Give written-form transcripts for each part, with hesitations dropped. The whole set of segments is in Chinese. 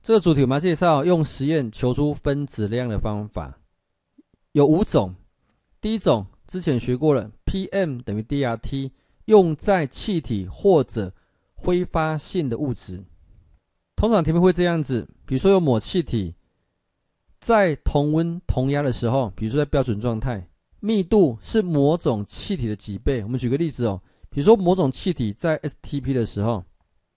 这个主题我们要介绍用实验求出分子量的方法，有5种。第一种之前学过了 ，PM 等于 dRT， 用在气体或者挥发性的物质。通常题目会这样子，比如说有某气体在同温同压的时候，比如说在标准状态，密度是某种气体的几倍。我们举个例子哦，比如说某种气体在 STP 的时候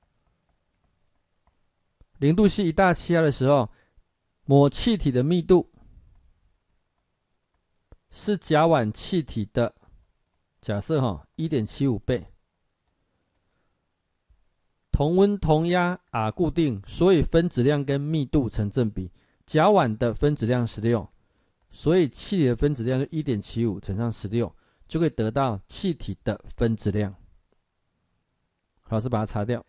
，0度C 1大气压的时候，某气体的密度是甲烷气体的，假设1.75倍。同温同压 R 固定，所以分子量跟密度成正比。甲烷的分子量16，所以气体的分子量就 1.75 乘上16，就可以得到气体的分子量。老师把它擦掉。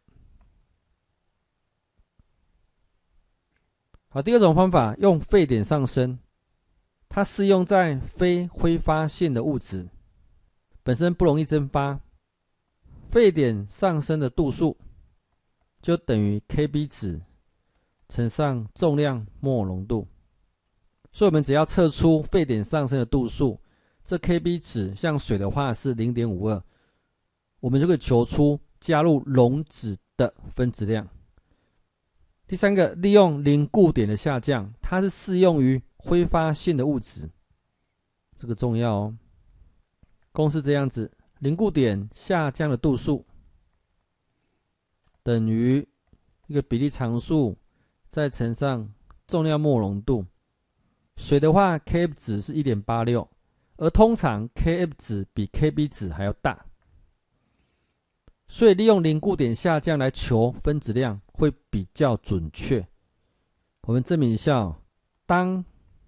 好，第二种方法用沸点上升，它适用在非挥发性的物质，本身不容易蒸发。沸点上升的度数就等于 Kb 值乘上重量摩尔浓度，所以我们只要测出沸点上升的度数，这 Kb 值像水的话是 0.52， 我们就可以求出加入溶脂的分子量。第三个，利用零固点的下降，它是适用于挥发性的物质，这个重要哦。公式这样子，零固点下降的度数等于一个比例常数再乘上重量摩尔浓度。水的话 Kf 值是 1.86， 而通常 Kf 值比 Kb 值还要大，所以利用零固点下降来求分子量会比较准确。我们证明一下哦，当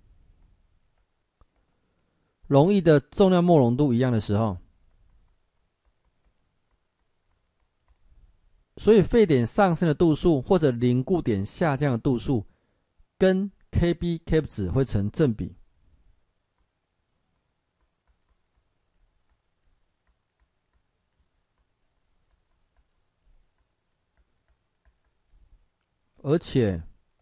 溶液的重量摩尔浓度一样的时候，所以沸点上升的度数或者零固点下降的度数跟 Kb、Kf 值会成正比。而且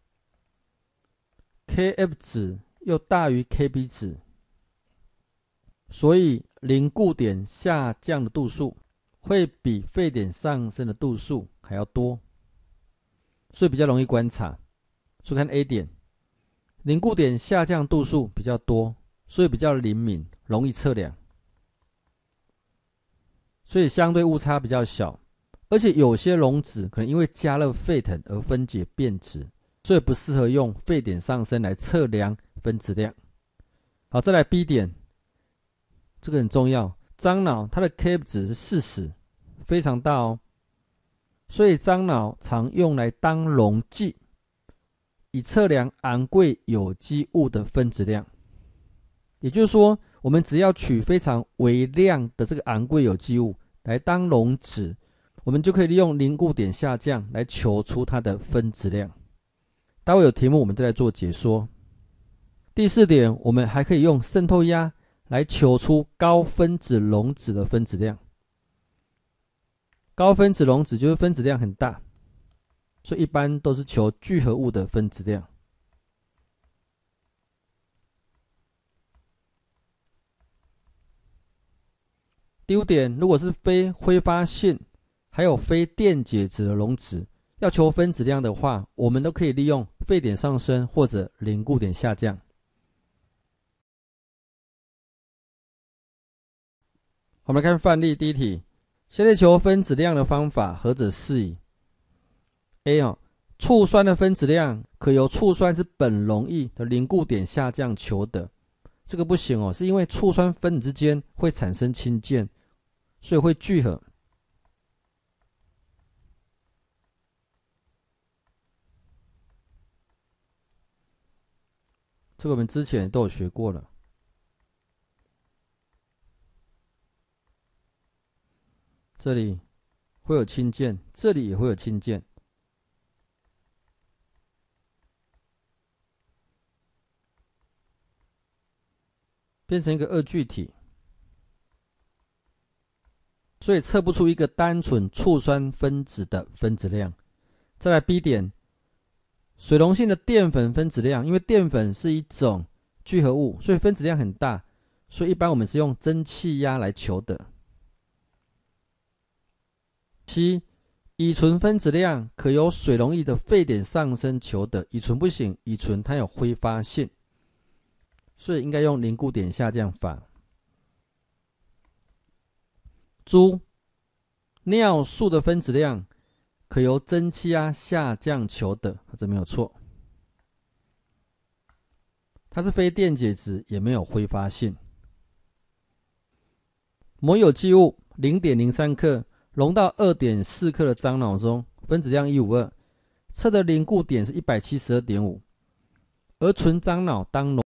Kf 值又大于 Kb 值，所以零固点下降的度数会比沸点上升的度数还要多，所以比较容易观察。所以看 A 点，零固点下降度数比较多，所以比较灵敏，容易测量，所以相对误差比较小。而且有些溶脂可能因为加热沸腾而分解变质，所以不适合用沸点上升来测量分子量。好，再来 B 点，这个很重要。樟脑它的 Kf 值是40，非常大哦，所以樟脑常用来当溶剂，以测量昂贵有机物的分子量。也就是说，我们只要取非常微量的这个昂贵有机物来当溶脂，我们就可以利用零固点下降来求出它的分子量。待会有题目我们再来做解说。第4点，我们还可以用渗透压来求出高分子溶脂的分子量。高分子溶脂就是分子量很大，所以一般都是求聚合物的分子量。第5点，如果是非挥发性还有非电解质的溶脂，要求分子量的话，我们都可以利用沸点上升或者零固点下降。我们来看范例第一题，下列求分子量的方法何者适宜 ？A 醋酸的分子量可由醋酸之本溶液的零固点下降求得。这个不行哦，是因为醋酸分子之间会产生氢键，所以会聚合。这个我们之前都有学过了。这里会有氢键，这里也会有氢键，变成一个二聚体，所以测不出一个单纯醋酸分子的分子量。再来 B 点， 水溶性的淀粉分子量，因为淀粉是一种聚合物，所以分子量很大，所以一般我们是用蒸汽压来求的。7. 乙醇分子量可由水溶液的沸点上升求得，乙醇不行，乙醇它有挥发性，所以应该用凝固点下降法。猪尿素的分子量可由蒸汽压下降求得，这没有错。它是非电解质，也没有挥发性。某有机物 0.03 克溶到 2.4 克的樟脑中，分子量152，测的凝固点是 172.5， 而纯樟脑当